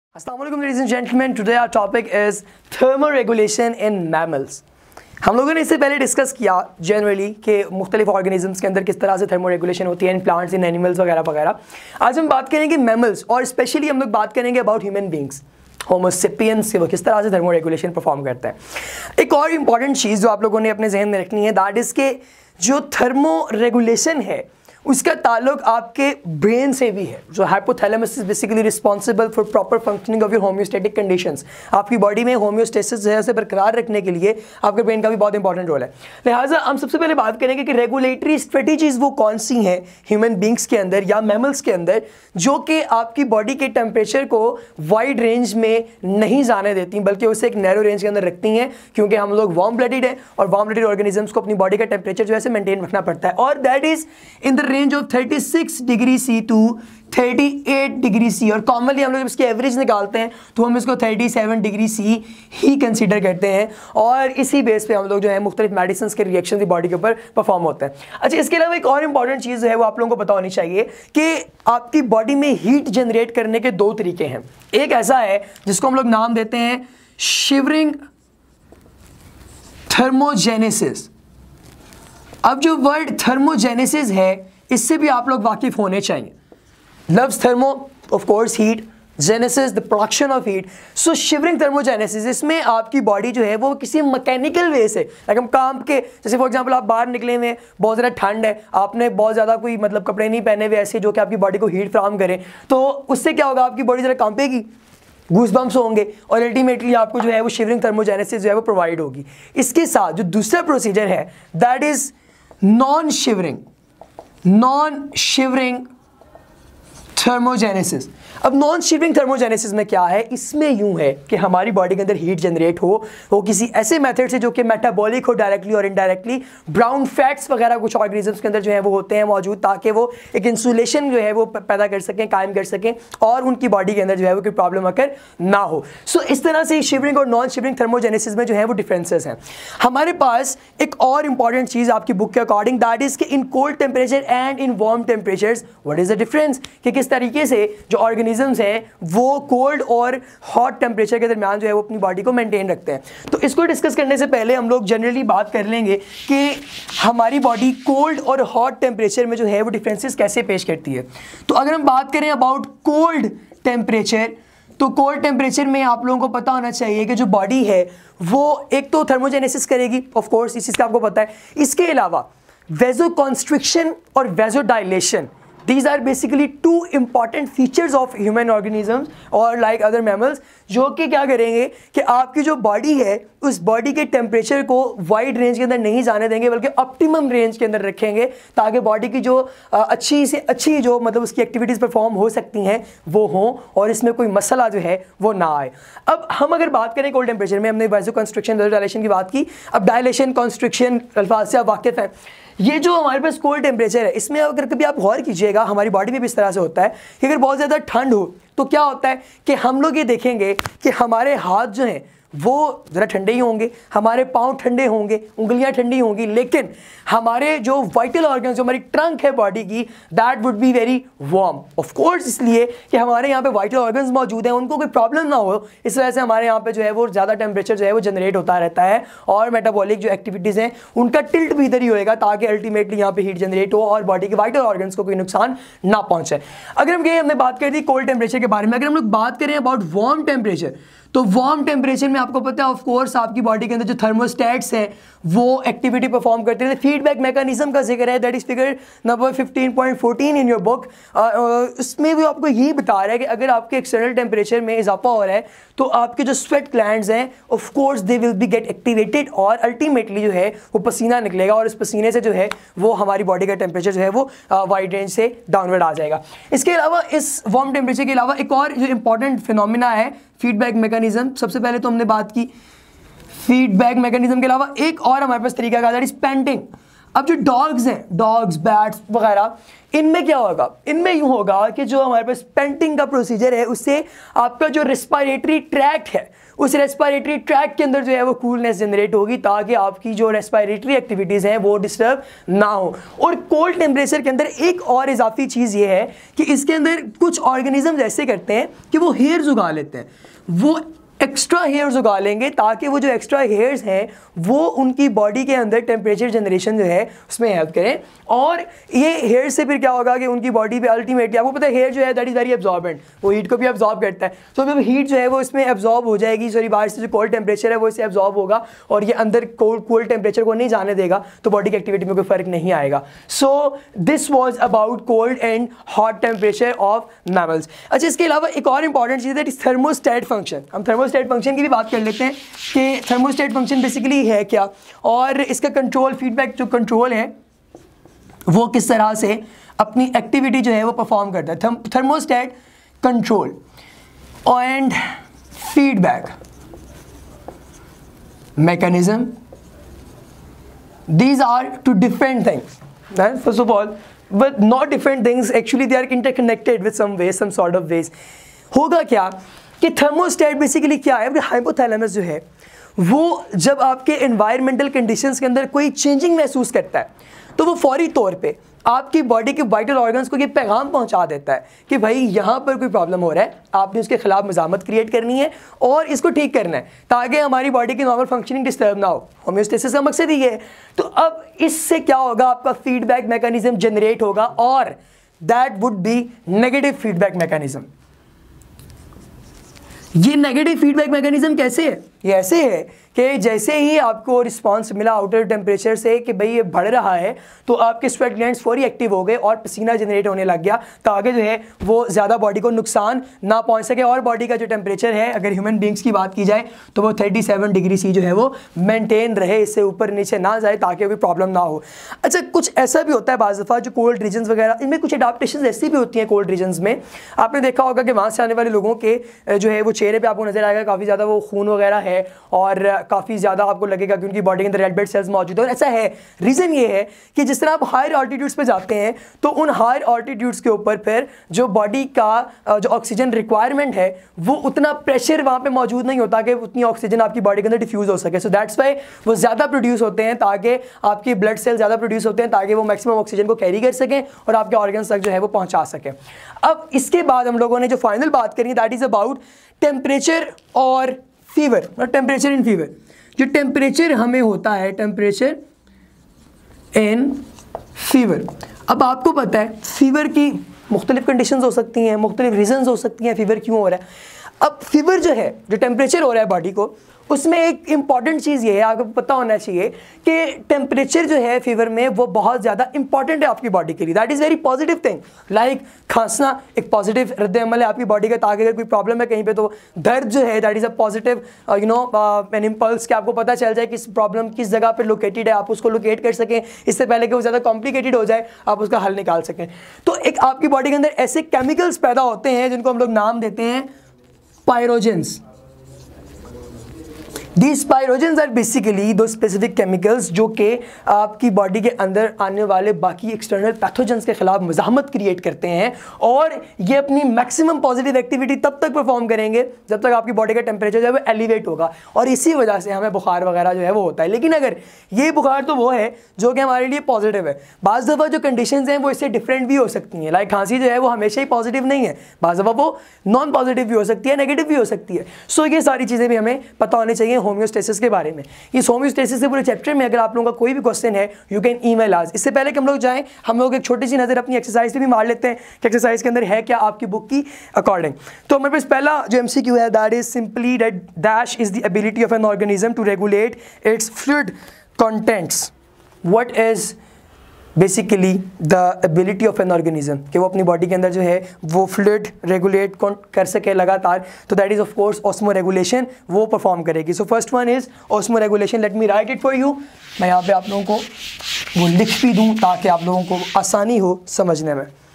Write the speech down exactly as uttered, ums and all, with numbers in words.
Assalamualaikum ladies and gentlemen, today our topic is thermoregulation in mammals। हम लोगों ने इससे पहले डिस्कस किया जनरली कि मुख्तलिफ ऑर्गेनिजम्स के अंदर किस तरह से थर्मोरेगुलेशन होती है इन प्लांट्स, इन एनिमल्स वगैरह वगैरह। आज हम बात करेंगे मैमल्स और स्पेशली हम लोग बात करेंगे about human beings, homo sapiens, वो किस तरह से थर्मोरेगुलेशन परफॉर्म करता है। एक और इम्पॉर्टेंट चीज़ जो आप लोगों ने अपने जहन में रखनी है दैट इज़ के जो थर्मोरेगुलेशन है उसका ताल्लुक आपके ब्रेन से भी है। जो hypothalamus is basically responsible for proper functioning of your homeostatic conditions. आपकी बॉडी में होम्योस्टेसिस जो है उसे बरकरार रखने के लिए आपके ब्रेन का भी बहुत इंपॉर्टेंट रोल है। लिहाजा हम सबसे पहले बात करेंगे कि रेगुलेटरी स्ट्रेटजीज वो कौन सी हैं ह्यूमन बींग्स के अंदर या मैमल्स के अंदर जो कि आपकी बॉडी के टेम्परेचर को वाइड रेंज में नहीं जाने देती बल्कि उसे एक नैरो रेंज के अंदर रखती हैं, क्योंकि हम लोग वार्म ब्लडेड हैं और वार्म ब्लडेड ऑर्गेनिजम्स को अपनी बॉडी का टेम्परेचर जो है मेंटेन रखना पड़ता है और that is in the range of thirty six degree C to thirty eight degree C. और कॉमनली हम लोग इसकी एवरेज निकालते हैं तो हम इसको थर्टी सेवन डिग्री सी ही कंसीडर करते हैं और इसी बेस पे हम लोग जो है मुख्तलिफ मेडिसिन के रिएक्शन की बॉडी के ऊपर परफॉर्म होते हैं। अच्छा, इसके अलावा एक और इंपॉर्टेंट चीज़ है वो आप लोगों को पता होनी चाहिए कि आपकी बॉडी में हीट जनरेट करने के दो तरीके हैं। एक ऐसा है जिसको हम लोग नाम देते हैं शिवरिंग थर्मोजेनेसिस। अब जो वर्ड थर्मोजेनेसिस है इससे भी आप लोग वाकिफ होने चाहिए। Loves thermo of course heat, genesis the production of heat. So shivering thermogenesis इसमें आपकी बॉडी जो है वो किसी मैकेनिकल वे से, लाइक हम काम के, जैसे फॉर एग्जांपल आप बाहर निकले हुए, बहुत ज़्यादा ठंड है, आपने बहुत ज़्यादा कोई मतलब कपड़े नहीं पहने हुए ऐसे जो कि आपकी बॉडी को हीट फ्राहम करें, तो उससे क्या होगा, आपकी बॉडी ज़रा कांपेगी, गूज़बम्प्स होंगे और अल्टीमेटली आपको जो है वो शिवरिंग थर्मोजेनेसिस जो है वो प्रोवाइड होगी। इसके साथ जो दूसरा प्रोसीजर है that is non shivering non shivering thermogenesis. अब नॉन शिवरिंग थर्मोजेनेसिस में क्या है, इसमें यूं है कि हमारी बॉडी के अंदर हीट जनरेट हो वो किसी ऐसे मेथड से जो कि मेटाबॉलिक हो डायरेक्टली और इनडायरेक्टली। ब्राउन फैट्स वगैरह कुछ ऑर्गेनिजम्स के अंदर जो है वो होते हैं मौजूद, ताकि वो एक इंसुलेशन जो है वो पैदा कर सकें, कायम कर सकें और उनकी बॉडी के अंदर जो है वो कोई प्रॉब्लम अगर ना हो। सो so, इस तरह से शिवरिंग और नॉन शिवरिंग थर्मोजेनेसिस में जो है वो डिफरेंसेस हैं। हमारे पास एक और इंपॉर्टेंट चीज़ आपकी बुक के अकॉर्डिंग दैट इज कि in cold temperature and in warm temperatures what is the difference, कि किस तरीके से जो ऑर्गेनिजम्स हैं वो कोल्ड और हॉट टेम्परेचर के दरमियान जो है वो अपनी बॉडी को मेंटेन रखते हैं। तो इसको डिस्कस करने से पहले हम लोग जनरली बात कर लेंगे कि हमारी बॉडी कोल्ड और हॉट टेम्परेचर में जो है वो डिफरेंसेस कैसे पेश करती है। तो अगर हम बात करें अबाउट कोल्ड टेम्परेचर, तो कोल्ड टेम्परेचर में आप लोगों को पता होना चाहिए कि जो बॉडी है वो एक तो थर्मोजेनेसिस करेगी, ऑफ कोर्स इस चीज़ का आपको पता है। इसके अलावा वेजोकॉन्स्ट्रिक्शन और vasodilation, These are basically two important features of human organisms और like other mammals, जो कि क्या करेंगे कि आपकी जो बॉडी है उस बॉडी के टेम्परेचर को वाइड रेंज के अंदर नहीं जाने देंगे बल्कि ऑप्टिमम रेंज के अंदर रखेंगे, ताकि बॉडी की जो अच्छी से अच्छी जो मतलब उसकी एक्टिविटीज़ परफॉर्म हो सकती हैं वो हों और इसमें कोई मसला जो है वो ना आए। अब हम अगर बात करें कोल्ड टेम्परेचर में, हमने वैसो कंस्ट्रिक्शन डायलेशन की बात की। अब डायलेशन कॉन्स्ट्रिक्शन अल्फाज से आप वाकिफ हैं। ये जो हमारे पास कोल्ड टेम्परेचर है इसमें अगर कभी आप गौर कीजिएगा हमारी बॉडी में भी इस तरह से होता है कि अगर बहुत ज़्यादा ठंड हो तो क्या होता है कि हम लोग ये देखेंगे कि हमारे हाथ जो हैं वो ज़रा ठंडे ही होंगे, हमारे पाँव ठंडे होंगे, उंगलियां ठंडी होंगी, लेकिन हमारे जो वाइटल ऑर्गन्स, जो हमारी ट्रंक है बॉडी की, that would be very warm. Of course इसलिए कि हमारे यहाँ पे वाइटल ऑर्गन्स मौजूद हैं, उनको कोई प्रॉब्लम ना हो, इस वजह से हमारे यहाँ पे जो है वो ज़्यादा टेम्परेचर जो है वो जनरेट होता रहता है और मेटाबॉलिक जो एक्टिविटीज़ हैं उनका टिल्ट भी इधर ही होएगा, ताकि अल्टीमेटली यहाँ पे हीट जनरेट हो और बॉडी के वाइटल ऑर्गन्स को कोई नुकसान ना पहुँचे। अगर हम ये हमने बात कर दी कोल्ड टेम्परेचर के बारे में, अगर हम लोग बात करें अबाउट वार्म टेम्परेचर, तो वार्म टेम्परेचर में आपको पता है ऑफ कोर्स आपकी बॉडी के अंदर जो थर्मोस्टेट्स हैं वो एक्टिविटी परफॉर्म करते हैं। फीडबैक मैकेनिज्म का जिक्र है, that is figure number fifteen point fourteen in your book. उसमें भी आपको यही बता रहा है कि अगर आपके एक्सटर्नल टेम्परेचर में इजाफा हो रहा है तो आपके जो स्वेट ग्लैंड्स हैं of course they will be get activated और अल्टीमेटली जो है वो पसीना निकलेगा और इस पसीने से जो है वो हमारी बॉडी का टेम्परेचर जो है वो वाइड रेंज से डाउनवर्ड आ जाएगा। इसके अलावा इस वार्म टेम्परेचर के अलावा एक और जो इंपॉर्टेंट फिनोमिना है फीडबैक मैकेनिज्म। सबसे पहले तो हमने बात की फीडबैक मैकेनिज्म के अलावा एक और हमारे पास तरीका का दैट इज पैंटिंग। अब जो डॉग्स हैं, डॉग्स, बैट्स वगैरह, इनमें क्या होगा, इनमें यूँ होगा कि जो हमारे पास पेंटिंग का प्रोसीजर है उससे आपका जो रेस्पिरेटरी ट्रैक्ट है, उस रेस्पिरेटरी ट्रैक्ट के अंदर जो है वो कूलनेस जनरेट होगी ताकि आपकी जो रेस्पिरेटरी एक्टिविटीज़ हैं वो डिस्टर्ब ना हो। और कोल्ड टेम्परेचर के अंदर एक और इजाफी चीज़ ये है कि इसके अंदर कुछ ऑर्गेनिज्म ऐसे करते हैं कि वो हेयर्स उगा लेते हैं, वो एक्स्ट्रा हेयर्स उगा लेंगे ताकि वो जो एक्स्ट्रा हेयर्स हैं वो उनकी बॉडी के अंदर टेम्परेचर जनरेशन जो है उसमें हेल्प करें। और ये हेयर से फिर क्या होगा कि उनकी बॉडी पे अल्टीमेटली, आपको पता है हेयर जो है दैट इज़ वेरी एब्जॉर्बेंट, वो हीट को भी एब्जॉर्ब करता है। तो जब हीट जो है वो इसमें एब्जॉर्ब हो जाएगी, सॉरी बाहर से जो कोल्ड टेम्परेचर है वो इससे एब्जॉर्ब होगा और ये अंदर कोल्ड कोल्ड टेम्परेचर को नहीं जाने देगा, तो बॉडी की एक्टिविटी में कोई फर्क नहीं आएगा। So this was about cold and hot temperature of mammals. अच्छा, इसके अलावा एक और इंपॉर्टेंट चीज़ है दैट इज थर्मोस्टेट फंक्शन। हम थर्मोस्टेट फंक्शन की भी बात कर लेते हैं कि थर्मोस्टेट फंक्शन बेसिकली है क्या और इसका कंट्रोल, फीडबैक जो कंट्रोल है वो किस तरह से अपनी एक्टिविटी जो है वो परफॉर्म करता है। Thermostat control and feedback mechanism, these are two different things, right? First of all, but not different things, actually they are interconnected with some ways, some sort of ways। होगा क्या कि thermostat basically क्या है, hypothalamus जो है वो जब आपके एनवायरमेंटल कंडीशंस के अंदर कोई चेंजिंग महसूस करता है तो वो फौरी तौर पे आपकी बॉडी के वाइटल ऑर्गन्स को ये पैगाम पहुंचा देता है कि भाई यहाँ पर कोई प्रॉब्लम हो रहा है, आपने उसके खिलाफ मज़ामत क्रिएट करनी है और इसको ठीक करना है ताकि हमारी बॉडी की नॉर्मल फंक्शनिंग डिस्टर्ब ना हो। होम्योस्टेसिस का मकसद ही है। तो अब इससे क्या होगा, आपका फीडबैक मैकेनिज्म जनरेट होगा और that would be negative feedback mechanism. ये नेगेटिव फीडबैक मैकेनिज्म कैसे है, ये ऐसे है कि जैसे ही आपको रिस्पांस मिला आउटर टेम्परेचर से कि भाई ये बढ़ रहा है तो आपके स्वेट ग्लैंड्स फौरी एक्टिव हो गए और पसीना जनरेट होने लग गया ताकि जो है वो ज़्यादा बॉडी को नुकसान ना पहुंच सके। और बॉडी का जो टेम्परेचर है अगर ह्यूमन बींग्स की बात की जाए तो वो थर्टी सेवन डिग्री सी जो है वो मेनटेन रहे, इससे ऊपर नीचे ना जाए ताकि कोई प्रॉब्लम ना हो। अच्छा, कुछ ऐसा भी होता है बाज़ दफ़ा जो कोल्ड रीजन्स वगैरह, इनमें कुछ अडाप्टेशन ऐसी भी होती हैं कोल्ड रीजन्स में। आपने देखा होगा कि वहाँ से आने वाले लोगों के जो है वो चेहरे पर आपको नज़र आएगा काफ़ी ज़्यादा वो खून वगैरह है और काफ़ी ज़्यादा आपको लगेगा कि उनकी बॉडी के अंदर रेड ब्लड सेल्स मौजूद है। और ऐसा है, रीज़न ये है कि जिस तरह आप हायर ऑल्टीट्यूड्स पे जाते हैं तो उन हायर ऑल्टीट्यूड्स के ऊपर फिर जो बॉडी का जो ऑक्सीजन रिक्वायरमेंट है वो उतना प्रेशर वहाँ पे मौजूद नहीं होता कि उतनी ऑक्सीजन आपकी बॉडी के अंदर डिफ्यूज़ हो सके। सो दैट्स वाई वो ज़्यादा प्रोड्यूस होते हैं ताकि आपकी ब्लड सेल ज़्यादा प्रोड्यूस होते हैं ताकि वो मैक्सिमम ऑक्सीजन को कैरी कर सकें और आपके ऑर्गन्स तक जो है वो पहुँचा सकें। अब इसके बाद हम लोगों ने जो फाइनल बात करी दैट इज़ अबाउट टेम्परेचर और फीवर, और टेम्परेचर इन फीवर। जो टेम्परेचर हमें होता है, टेम्परेचर इन फीवर, अब आपको पता है फीवर की मुख्तलिफ कंडीशंस हो सकती हैं, मुख्तलिफ रीजंस हो सकती हैं फीवर क्यों हो रहा है। अब फीवर जो है, जो टेम्परेचर हो रहा है बॉडी को, उसमें एक इंपॉर्टेंट चीज़ ये है, आपको पता होना चाहिए कि टेम्परेचर जो है फीवर में वो बहुत ज़्यादा इंपॉर्टेंट है आपकी बॉडी के लिए। That is very positive thing. Like खांसना एक पॉजिटिव रद्द अमल है आपकी बॉडी का, ताकि अगर कोई प्रॉब्लम है कहीं पे तो दर्द जो है that is a positive you know an impulse कि आपको पता चल जाए किस प्रॉब्लम किस जगह पर लोकेटेड है, आप उसको लोकेट कर सकें इससे पहले कि वो ज़्यादा कॉम्प्लिकेटेड हो जाए, आप उसका हल निकाल सकें। तो एक आपकी बॉडी के अंदर ऐसे केमिकल्स पैदा होते हैं जिनको हम लोग नाम देते हैं pyrogens. These pyrogens are basically those specific chemicals जो कि आपकी बॉडी के अंदर आने वाले बाकी एक्सटर्नल पैथोजेंस के खिलाफ मज़ाहमत क्रिएट करते हैं और ये अपनी मैक्सिमम पॉजिटिव एक्टिविटी तब तक परफॉर्म करेंगे जब तक आपकी बॉडी का टेम्परेचर जो है वो एलिवेट होगा और इसी वजह से हमें बुखार वगैरह जो है वो होता है। लेकिन अगर ये बुखार तो वो है जो कि हमारे लिए पॉजिटिव है, बाज़ दफ़ा जो कंडीशंस हैं वो इससे डिफरेंट भी हो सकती हैं। लाइक खांसी जो है वो हमेशा ही पॉजिटिव नहीं है, बाज़ दफ़ा वो नॉन पॉजिटिव भी हो सकती है, नेगेटिव भी हो सकती है। सो ये सारी चीज़ें भी हमें पता होनी चाहिए होम्योस्टेसिस के बारे में। इस होम्योस्टेसिस के पूरे चैप्टर में अगर आप लोगों का कोई भी क्वेश्चन है यू कैन ईमेल अस। इससे पहले कि हम लोग जाएं, हम लोग एक छोटी सी नज़र अपनी एक्सरसाइज पे भी मार लेते हैं कि एक्सरसाइज के अंदर है क्या आपकी बुक की अकॉर्डिंग। तो हमारे पास पहला जो एमसीक्यू है that is simply that dash is the ability of an organism to regulate its fluid contents. What is basically the ability of an organism कि वो अपनी बॉडी के अंदर जो है वो फ्लूइड रेगुलेट कर सके लगातार, तो that is of course osmoregulation, वो परफॉर्म करेगी। So first one is osmoregulation. Let me write it for you. मैं यहाँ पे आप लोगों को वो लिख भी दूँ ताकि आप लोगों को आसानी हो समझने में।